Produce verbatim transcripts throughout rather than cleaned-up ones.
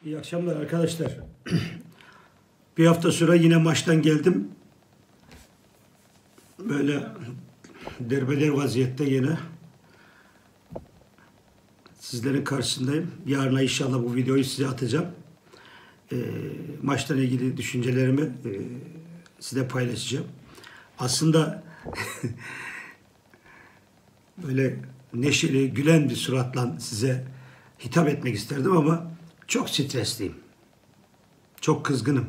İyi akşamlar arkadaşlar. Bir hafta sonra yine maçtan geldim. Böyle derbeder vaziyette yine sizlerin karşısındayım. Yarına inşallah bu videoyu size atacağım. E, maçtan ilgili düşüncelerimi e, size paylaşacağım. Aslında böyle neşeli, gülen bir suratla size hitap etmek isterdim ama çok stresliyim. Çok kızgınım.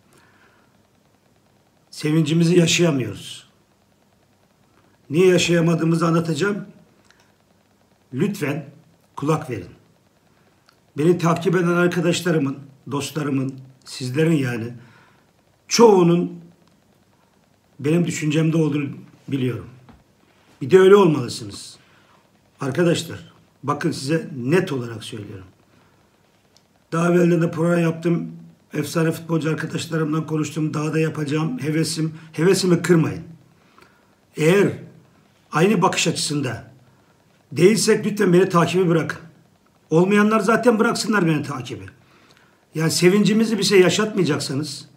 Sevincimizi yaşayamıyoruz. Niye yaşayamadığımızı anlatacağım. Lütfen kulak verin. Beni takip eden arkadaşlarımın, dostlarımın, sizlerin yani çoğunun benim düşüncemde olduğunu biliyorum. Bir de öyle olmalısınız. Arkadaşlar bakın size net olarak söylüyorum. Daha evvelden de program yaptım. Efsane futbolcu arkadaşlarımdan konuştum. Daha da yapacağım. Hevesim. Hevesimi kırmayın. Eğer aynı bakış açısında değilsek lütfen beni takibi bırakın. Olmayanlar zaten bıraksınlar beni takibi. Yani sevincimizi bize yaşatmayacaksanız,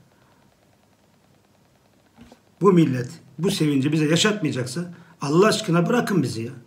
bu millet bu sevinci bize yaşatmayacaksa Allah aşkına bırakın bizi ya.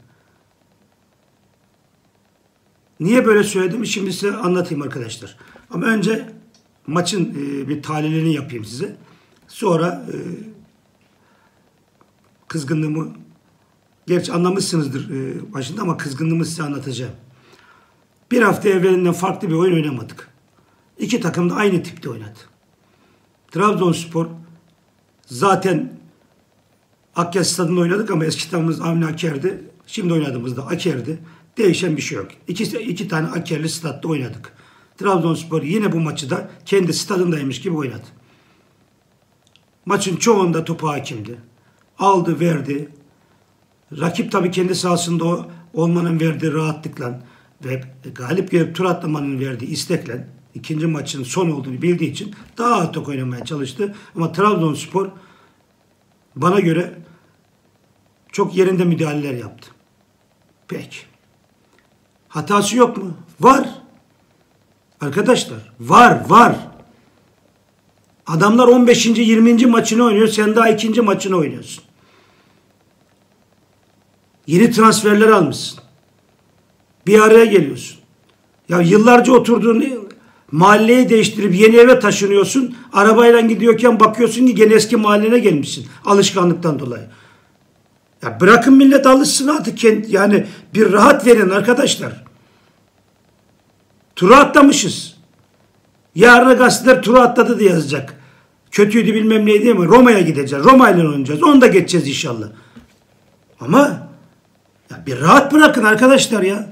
Niye böyle söyledim? Şimdi size anlatayım arkadaşlar. Ama önce maçın e, bir tahlilini yapayım size. Sonra e, kızgınlığımı, gerçi anlamışsınızdır e, başında ama kızgınlığımı size anlatacağım. Bir hafta evvelinden farklı bir oyun oynamadık. İki takım da aynı tipte oynadı. Trabzonspor zaten Akyazı Stadı'nda oynadık ama eski takımımız Avni Aker'di. Şimdi oynadığımızda Aker'di. Değişen bir şey yok. İki, iki tane Aker'li statta oynadık. Trabzonspor yine bu maçı da kendi stadındaymış gibi oynadı. Maçın çoğunda topu hakimdi. Aldı, verdi. Rakip tabii kendi sahasında olmanın verdiği rahatlıkla ve galip gelip tur atlamanın verdiği istekle ikinci maçın son olduğunu bildiği için daha atak oynamaya çalıştı. Ama Trabzonspor bana göre çok yerinde müdahaleler yaptı. Peki. Hatası yok mu? Var. Arkadaşlar var var. Adamlar on beşinci yirminci maçını oynuyor. Sen daha ikinci maçını oynuyorsun. Yeni transferler almışsın. Bir araya geliyorsun. Ya yıllarca oturduğun mahalleyi değiştirip yeni eve taşınıyorsun. Arabayla gidiyorken bakıyorsun ki gene eski mahallene gelmişsin. Alışkanlıktan dolayı. Ya bırakın millet alışsın artık. Yani bir rahat verin arkadaşlar. Tura atlamışız. Yarına gazeteler tura atladı diye yazacak. Kötüydü bilmem neydi ama Roma'ya gideceğiz. Roma ile oynayacağız. Onu da geçeceğiz inşallah. Ama ya bir rahat bırakın arkadaşlar ya.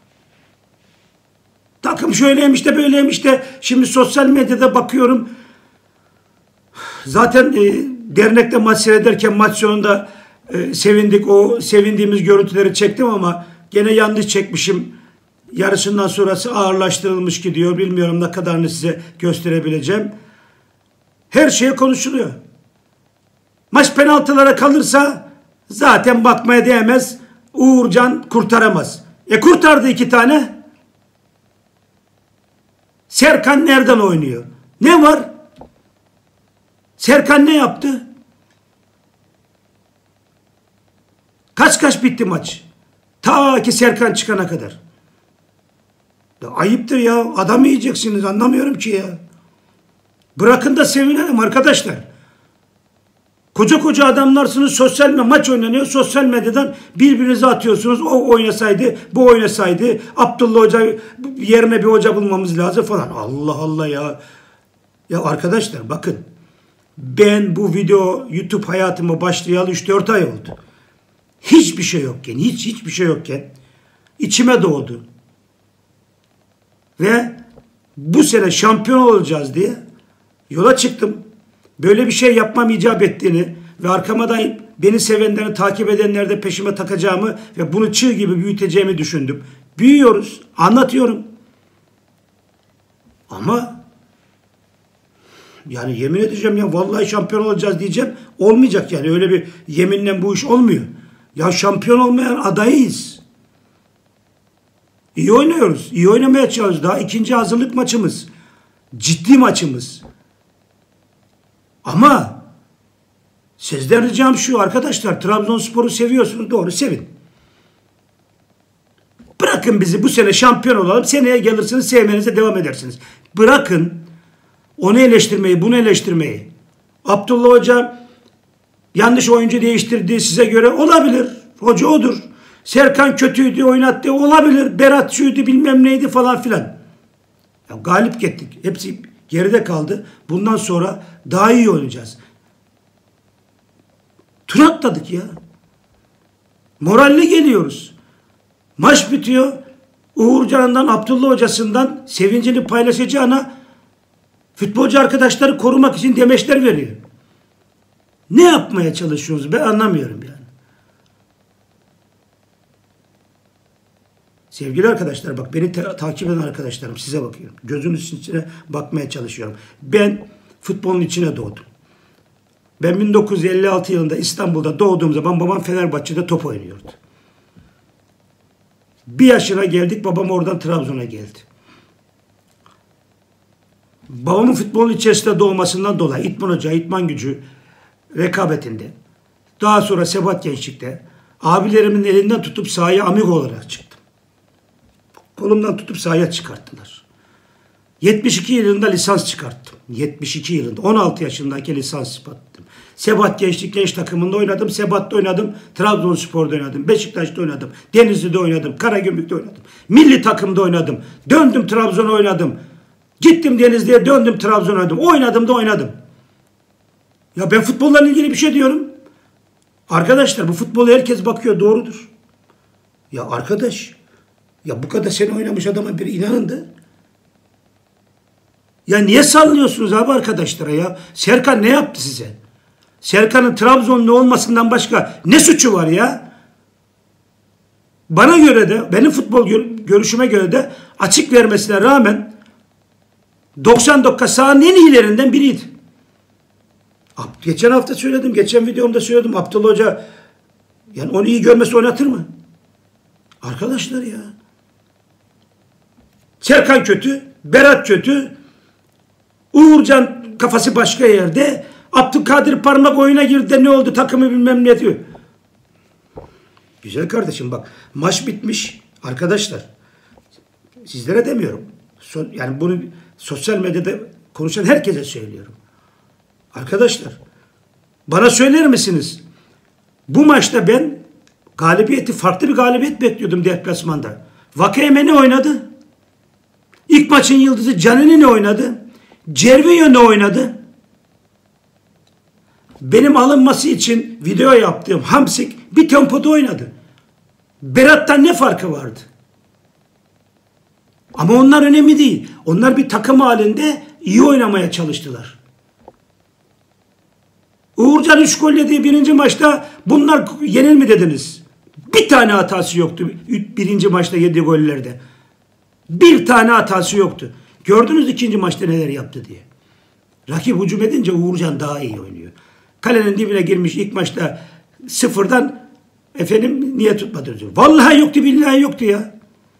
Takım şöyleymiş de böyleymiş de şimdi sosyal medyada bakıyorum. Zaten e, dernekte maç seyrederken maç sonunda e, sevindik. O sevindiğimiz görüntüleri çektim ama gene yanlış çekmişim. Yarısından sonrası ağırlaştırılmış gidiyor. Bilmiyorum ne kadarını size gösterebileceğim. Her şey konuşuluyor. Maç penaltılara kalırsa zaten bakmaya değmez. Uğurcan kurtaramaz. E kurtardı iki tane. Serkan nereden oynuyor? Ne var? Serkan ne yaptı? Kaç kaç bitti maç? Ta ki Serkan çıkana kadar. Ya ayıptır ya. Adam yiyeceksiniz. Anlamıyorum ki ya. Bırakın da sevinelim arkadaşlar. Koca koca adamlarsınız. Sosyal medya maç oynanıyor. Sosyal medyadan birbirinize atıyorsunuz. O oynasaydı, bu oynasaydı. Abdullah Hoca yerine bir hoca bulmamız lazım falan. Allah Allah ya. Ya arkadaşlar bakın. Ben bu video YouTube hayatıma başlayalı üç dört ay oldu. Hiçbir şey yokken, hiç hiçbir şey yokken içime doğdu. Ve bu sene şampiyon olacağız diye yola çıktım. Böyle bir şey yapmam icap ettiğini ve arkama da beni sevenleri, takip edenleri de peşime takacağımı ve bunu çığ gibi büyüteceğimi düşündüm. Büyüyoruz, anlatıyorum. Ama yani yemin edeceğim ya vallahi şampiyon olacağız diyeceğim. Olmayacak yani öyle bir yeminle bu iş olmuyor. Ya şampiyon olmayan adayız. İyi oynuyoruz. İyi oynamaya çalışıyoruz. Daha ikinci hazırlık maçımız. Ciddi maçımız. Ama sizden ricam şu arkadaşlar, Trabzonspor'u seviyorsunuz, doğru, sevin. Bırakın bizi bu sene şampiyon olalım, seneye gelirsiniz sevmenize devam edersiniz. Bırakın onu eleştirmeyi, bunu eleştirmeyi. Abdullah Hoca yanlış oyuncu değiştirdiği size göre olabilir. Hoca odur. Serkan kötüydü, oynattı, olabilir. Berat şuydu, bilmem neydi falan filan. Ya galip gittik. Hepsi geride kaldı. Bundan sonra daha iyi oynayacağız. Tur atladık ya. Moralli geliyoruz. Maç bitiyor. Uğurcan'dan, Abdullah Hoca'sından sevincini paylaşacağına futbolcu arkadaşları korumak için demeçler veriyor. Ne yapmaya çalışıyorsunuz? Ben anlamıyorum yani. Sevgili arkadaşlar, bak beni takip eden arkadaşlarım, size bakıyorum. Gözünüzün içine bakmaya çalışıyorum. Ben futbolun içine doğdum. Ben bin dokuz yüz elli altı yılında İstanbul'da doğduğum zaman babam Fenerbahçe'de top oynuyordu. Bir yaşına geldik, babam oradan Trabzon'a geldi. Babamın futbolun içerisinde doğmasından dolayı İtman Hoca, İtman Gücü rekabetinde, daha sonra Sebat Gençlik'te abilerimin elinden tutup sahaya amigo olarak çıktım. Kolumdan tutup sahaya çıkarttılar. yetmiş iki yılında lisans çıkarttım. yetmiş iki yılında. on altı yaşındaki lisans çıkarttım. Sebat Gençlik Genç takımında oynadım. Sebat'ta oynadım. Trabzonspor'da oynadım. Beşiktaş'ta oynadım. Denizli'de oynadım. Karagümrük'te oynadım. Milli takımda oynadım. Döndüm Trabzon'a oynadım. Gittim Denizli'ye, döndüm Trabzon'a oynadım. Oynadım da oynadım. Ya ben futbolla ilgili bir şey diyorum. Arkadaşlar bu futbolu herkes bakıyor, doğrudur. Ya arkadaş, ya bu kadar sene oynamış adama bir inanın da. Ya niye sallıyorsunuz abi arkadaşlara ya? Serkan ne yaptı size? Serkan'ın Trabzonlu olmasından başka ne suçu var ya? Bana göre de, benim futbol görüşüme göre de açık vermesine rağmen doksan dakika sahanın en iyilerinden biriydi. Geçen hafta söyledim, geçen videomda söyledim. Abdullah Hoca yani onu iyi görmesi oynatır mı? Arkadaşlar ya. Serkan kötü, Berat kötü, Uğurcan kafası başka yerde, Abdülkadir Parmak oyuna girdi de ne oldu takımı bilmem ne diyor. Güzel kardeşim bak, maç bitmiş arkadaşlar. Sizlere demiyorum. So, yani bunu sosyal medyada konuşan herkese söylüyorum. Arkadaşlar bana söyler misiniz? Bu maçta ben galibiyeti, farklı bir galibiyet bekliyordum deplasmanda. Vakayeme ne oynadı? İlk maçın yıldızı Canini ne oynadı? Cervinho ne oynadı? Benim alınması için video yaptığım Hamsik bir tempoda oynadı. Berat'tan ne farkı vardı? Ama onlar önemli değil. Onlar bir takım halinde iyi oynamaya çalıştılar. Uğurcan üç gol yediği birinci maçta bunlar yenir mi dediniz? Bir tane hatası yoktu birinci maçta yediği gollerde. Bir tane hatası yoktu. Gördünüz ikinci maçta neler yaptı diye. Rakip hücum edince Uğurcan daha iyi oynuyor. Kalenin dibine girmiş ilk maçta sıfırdan efendim niye tutmadı diyor. Vallahi yoktu, billahi yoktu ya.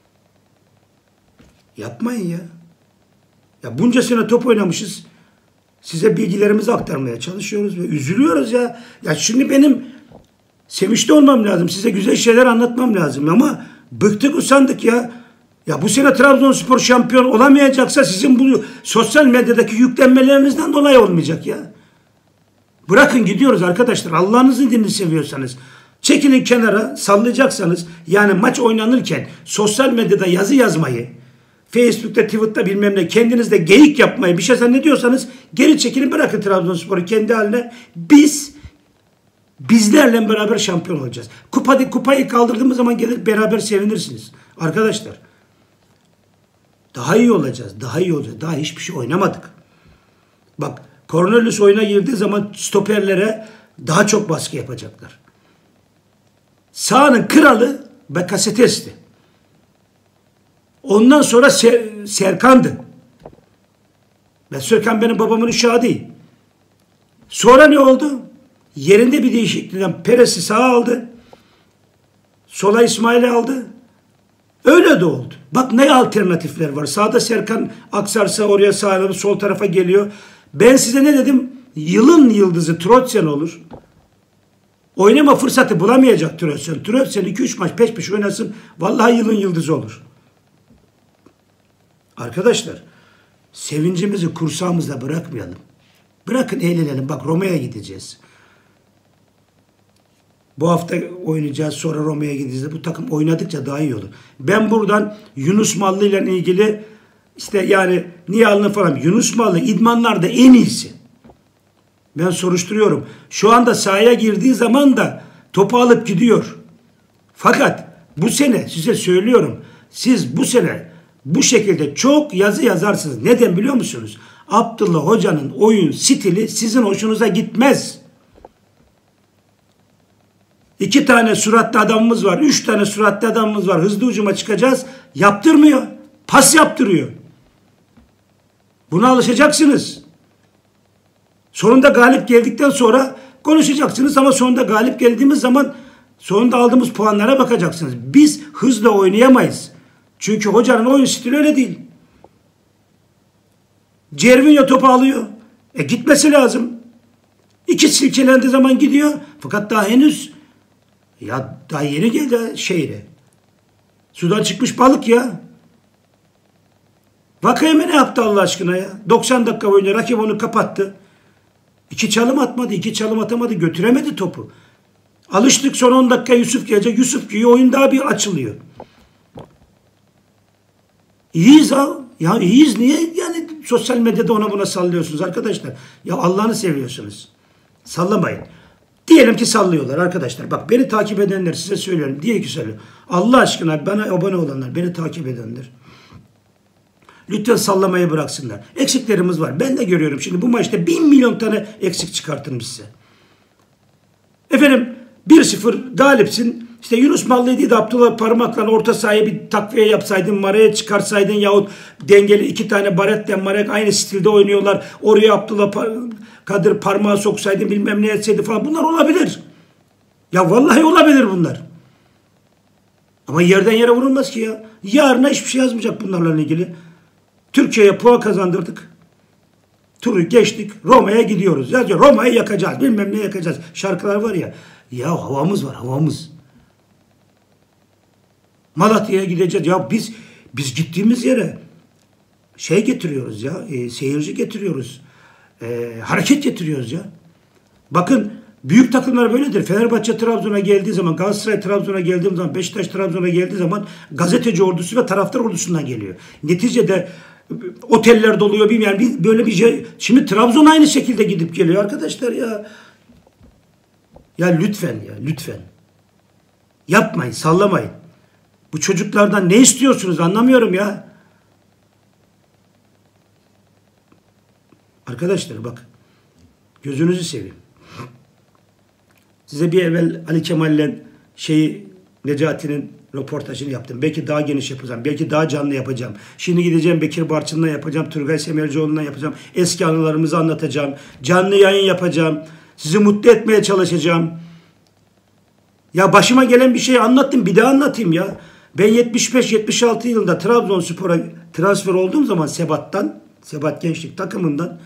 Yapmayın ya. Ya bunca sene top oynamışız. Size bilgilerimizi aktarmaya çalışıyoruz ve üzülüyoruz ya. Ya şimdi benim sevinçli olmam lazım. Size güzel şeyler anlatmam lazım ama bıktık usandık ya. Ya bu sene Trabzonspor şampiyon olamayacaksa sizin bu sosyal medyadaki yüklenmelerinizden dolayı olmayacak ya. Bırakın gidiyoruz arkadaşlar. Allah'ınızın dinini seviyorsanız. Çekilin kenara, sallayacaksanız yani maç oynanırken sosyal medyada yazı yazmayı, Facebook'ta, Twitter'da bilmem ne kendinizde geyik yapmayı bir şey zannediyorsanız geri çekilin, bırakın Trabzonspor'u kendi haline. Biz bizlerle beraber şampiyon olacağız. Kupa, kupayı kaldırdığımız zaman gelir beraber sevinirsiniz. Arkadaşlar daha iyi olacağız. Daha iyi olacağız. Daha hiçbir şey oynamadık. Bak Cornelius oyuna girdiği zaman stoperlere daha çok baskı yapacaklar. Sahanın kralı Bakasetas'tı. Ondan sonra Ser Serkan'dı. Ben Serkan benim babamın uşağı değil. Sonra ne oldu? Yerinde bir değişiklikten Perez'i sağa aldı. Sola İsmail'i aldı. Öyle de oldu. Bak ne alternatifler var. Sağda Serkan aksarsa oraya sağ, sol tarafa geliyor. Ben size ne dedim? Yılın yıldızı Trotsen olur. Oynama fırsatı bulamayacak Trotsen. Trotsen iki üç maç peş peşe oynasın. Vallahi yılın yıldızı olur. Arkadaşlar sevincimizi kursağımızda bırakmayalım. Bırakın eğlenelim. Bak Roma'ya gideceğiz. Bu hafta oynayacağız. Sonra Roma'ya gideceğiz. Bu takım oynadıkça daha iyi olur. Ben buradan Yunus Mallı ile ilgili işte yani niye alını falan. Yunus Mallı idmanlarda en iyisi. Ben soruşturuyorum. Şu anda sahaya girdiği zaman da topu alıp gidiyor. Fakat bu sene size söylüyorum. Siz bu sene bu şekilde çok yazı yazarsınız. Neden biliyor musunuz? Abdullah Hoca'nın oyun stili sizin hoşunuza gitmez. İki tane suratlı adamımız var. Üç tane suratlı adamımız var. Hızlı hücuma çıkacağız. Yaptırmıyor. Pas yaptırıyor. Buna alışacaksınız. Sonunda galip geldikten sonra konuşacaksınız ama sonunda galip geldiğimiz zaman sonunda aldığımız puanlara bakacaksınız. Biz hızla oynayamayız. Çünkü hocanın oyun stili öyle değil. Cervinho topu alıyor. E gitmesi lazım. İki silkelendiği zaman gidiyor. Fakat daha henüz ya daha yeni geldi şehre. Sudan çıkmış balık ya. Vakayeme ne yaptı Allah aşkına ya? doksan dakika boyunca rakip onu kapattı. İki çalım atmadı, iki çalım atamadı, götüremedi topu. Alıştık son on dakika Yusuf gelecek. Yusuf giyiyor, oyun daha bir açılıyor. İyiyiz ha. Ya iyiyiz niye? Yani sosyal medyada ona buna sallıyorsunuz arkadaşlar. Ya Allah'ını seviyorsunuz. Sallamayın. Diyelim ki sallıyorlar arkadaşlar. Bak beni takip edenler size söylüyorum. Diye ki söylüyorum. Allah aşkına bana abone olanlar, beni takip edenler. Lütfen sallamayı bıraksınlar. Eksiklerimiz var. Ben de görüyorum. Şimdi bu maçta bin milyon tane eksik çıkartırım size. Efendim bir sıfır galipsin. İşte Yunus Mallı'ydı da Abdullah parmakla orta sahaya bir takviye yapsaydın, Mara'ya çıkarsaydın yahut dengeli iki tane Barret'le Marek aynı stilde oynuyorlar. Oraya Abdullah Kadir parmağı soksaydı bilmem ne etseydi falan. Bunlar olabilir. Ya vallahi olabilir bunlar. Ama yerden yere vurulmaz ki ya. Yarına hiçbir şey yazmayacak bunlarla ilgili. Türkiye'ye puan kazandırdık. Turu geçtik. Roma'ya gidiyoruz. Yazıyor Roma'yı yakacağız. Bilmem ne yakacağız. Şarkılar var ya. Ya havamız var havamız. Malatya'ya gideceğiz. Ya biz biz gittiğimiz yere şey getiriyoruz ya. E, seyirci getiriyoruz. E, hareket getiriyoruz ya. Bakın büyük takımlar böyledir. Fenerbahçe Trabzon'a geldiği zaman, Galatasaray Trabzon'a geldiği zaman, Beşiktaş Trabzon'a geldiği zaman gazeteci ordusu ve taraftar ordusundan geliyor. Neticede oteller doluyor bilmiyorum. Yani böyle bir şey. Şimdi Trabzon aynı şekilde gidip geliyor arkadaşlar ya. Ya lütfen ya lütfen. Yapmayın, sallamayın. Bu çocuklardan ne istiyorsunuz anlamıyorum ya. Arkadaşlar bak. Gözünüzü seveyim. Size bir evvel Ali Kemal'le şeyi Necati'nin röportajını yaptım. Belki daha geniş yapacağım. Belki daha canlı yapacağım. Şimdi gideceğim Bekir Barçın'la yapacağım. Turgay Semercioğlu'na yapacağım. Eski anılarımızı anlatacağım. Canlı yayın yapacağım. Sizi mutlu etmeye çalışacağım. Ya başıma gelen bir şeyi anlattım. Bir daha anlatayım ya. Ben yetmiş beş yetmiş altı yılında Trabzonspor'a transfer olduğum zaman Sebat'tan, Sebat Gençlik takımından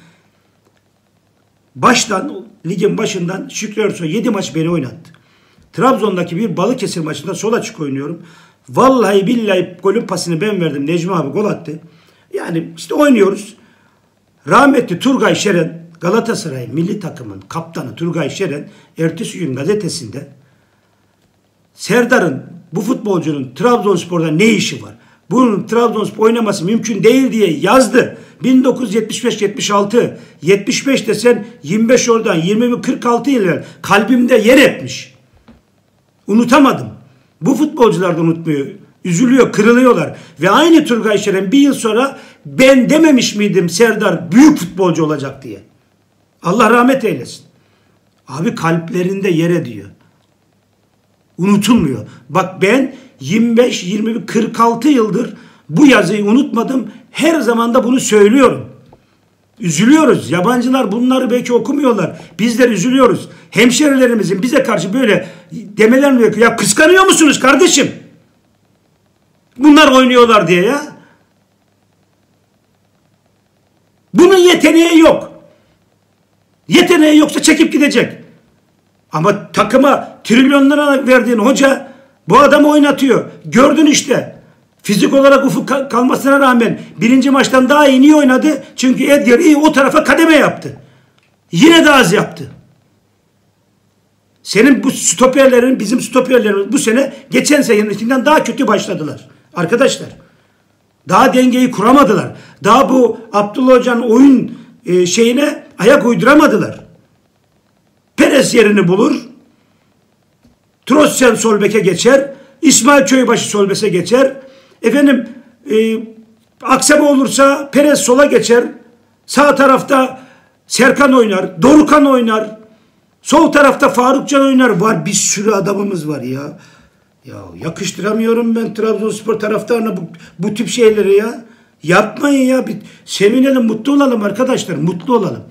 baştan, ligin başından Şükrü Ersoy yedi maç beni oynattı. Trabzon'daki bir Balıkesir maçında sol açık oynuyorum. Vallahi billahi golün pasını ben verdim. Necmi abi gol attı. Yani işte oynuyoruz. Rahmetli Turgay Şeren, Galatasaray milli takımın kaptanı Turgay Şeren ertesi gün gazetesinde Serdar'ın, bu futbolcunun Trabzonspor'da ne işi var? Bunun Trabzonspor oynaması mümkün değil diye yazdı. bin dokuz yüz yetmiş beş yetmiş altı yetmiş beş desen yirmi beş oradan yirmi kırk altı yıl kalbimde yer etmiş. Unutamadım. Bu futbolcular da unutmuyor. Üzülüyor, kırılıyorlar. Ve aynı Turgay Şeren bir yıl sonra ben dememiş miydim Serdar büyük futbolcu olacak diye. Allah rahmet eylesin. Abi kalplerinde yer ediyor. Unutulmuyor. Bak ben yirmi beş yirmi kırk altı yıldır bu yazıyı unutmadım. Her zaman da bunu söylüyorum. Üzülüyoruz. Yabancılar bunları belki okumuyorlar. Bizler üzülüyoruz. Hemşerilerimizin bize karşı böyle demeler mi yapıyor? Ya kıskanıyor musunuz kardeşim? Bunlar oynuyorlar diye ya. Bunun yeteneği yok. Yeteneği yoksa çekip gidecek. Ama takıma trilyonlara verdiğin hoca bu adamı oynatıyor. Gördün işte. Fizik olarak ufuk kalmasına rağmen birinci maçtan daha iyi oynadı. Çünkü Edgar iyi o tarafa kademe yaptı. Yine de az yaptı. Senin bu stoperlerin, bizim stoperlerimiz bu sene geçen senekinden daha kötü başladılar. Arkadaşlar. Daha dengeyi kuramadılar. Daha bu Abdullah Hoca'nın oyun e, şeyine ayak uyduramadılar. Perez yerini bulur. Trossel sol beke geçer. İsmail Köybaşı sol beke geçer. Efendim e, aksama olursa Perez sola geçer. Sağ tarafta Serkan oynar. Dorukhan oynar. Sol tarafta Farukcan oynar. Var bir sürü adamımız var ya. Ya yakıştıramıyorum ben Trabzonspor taraftarına bu, bu tip şeyleri ya. Yapmayın ya. Bir sevinelim, mutlu olalım arkadaşlar. Mutlu olalım.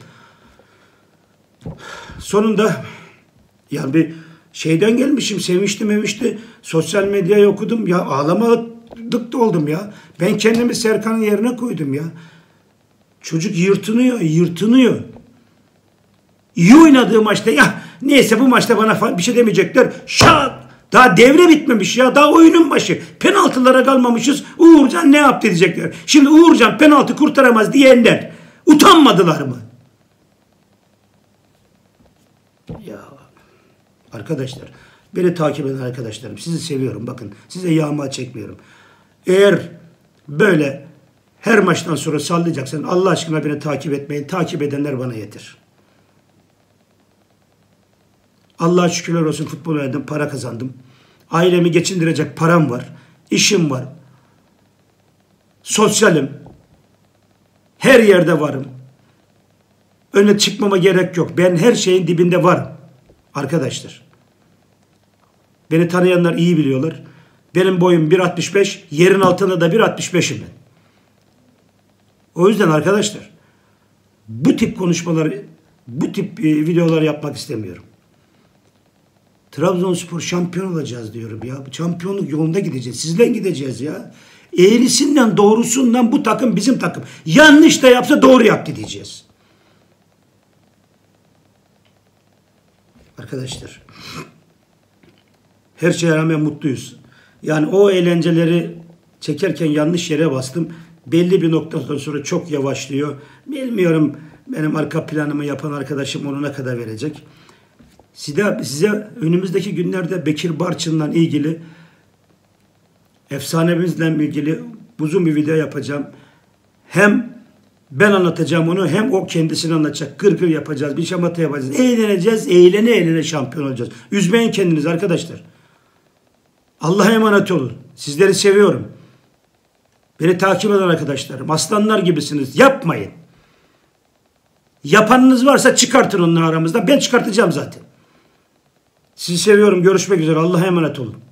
Sonunda yani bir şeyden gelmişim. Sevmişti memişti. Sosyal medyayı okudum. Ya ağlamadık da oldum ya. Ben kendimi Serkan'ın yerine koydum ya. Çocuk yırtınıyor. Yırtınıyor. İyi oynadığı maçta ya neyse bu maçta bana bir şey demeyecekler. Şak! Daha devre bitmemiş ya. Daha oyunun başı. Penaltılara kalmamışız. Uğurcan ne yaptı diyecekler. Şimdi Uğurcan penaltı kurtaramaz diyenler utanmadılar mı? Ya arkadaşlar beni takip eden arkadaşlarım sizi seviyorum. Bakın size yağma çekmiyorum. Eğer böyle her maçtan sonra sallayacaksan Allah aşkına beni takip etmeyin. Takip edenler bana yeter. Allah'a şükürler olsun futbol oynadım, para kazandım. Ailemi geçindirecek param var. İşim var. Sosyalim. Her yerde varım. Öne çıkmama gerek yok. Ben her şeyin dibinde varım. Arkadaşlar. Beni tanıyanlar iyi biliyorlar. Benim boyum bir altmış beş. Yerin altında da bir altmış beşim ben. O yüzden arkadaşlar bu tip konuşmalar, bu tip videolar yapmak istemiyorum. Trabzonspor şampiyon olacağız diyorum ya. Şampiyonluk yolunda gideceğiz. Sizle gideceğiz ya. Eğrisinden doğrusundan bu takım bizim takım. Yanlış da yapsa doğru yaptı diyeceğiz. Arkadaşlar. Her şeye rağmen mutluyuz. Yani o eğlenceleri çekerken yanlış yere bastım. Belli bir noktadan sonra çok yavaşlıyor. Bilmiyorum benim arka planımı yapan arkadaşım onu ne kadar verecek. Size, size önümüzdeki günlerde Bekir Barçın'la ilgili efsanemizle ilgili uzun bir video yapacağım. Hem ben anlatacağım onu hem o kendisini anlatacak. Kır kır yapacağız. Bir şamata yapacağız. Eğleneceğiz. Eğlene eğlene şampiyon olacağız. Üzmeyin kendinizi arkadaşlar. Allah'a emanet olun. Sizleri seviyorum. Beni takip eden arkadaşlarım. Aslanlar gibisiniz. Yapmayın. Yapanınız varsa çıkartın onları aramızda. Ben çıkartacağım zaten. Sizi seviyorum. Görüşmek üzere. Allah'a emanet olun.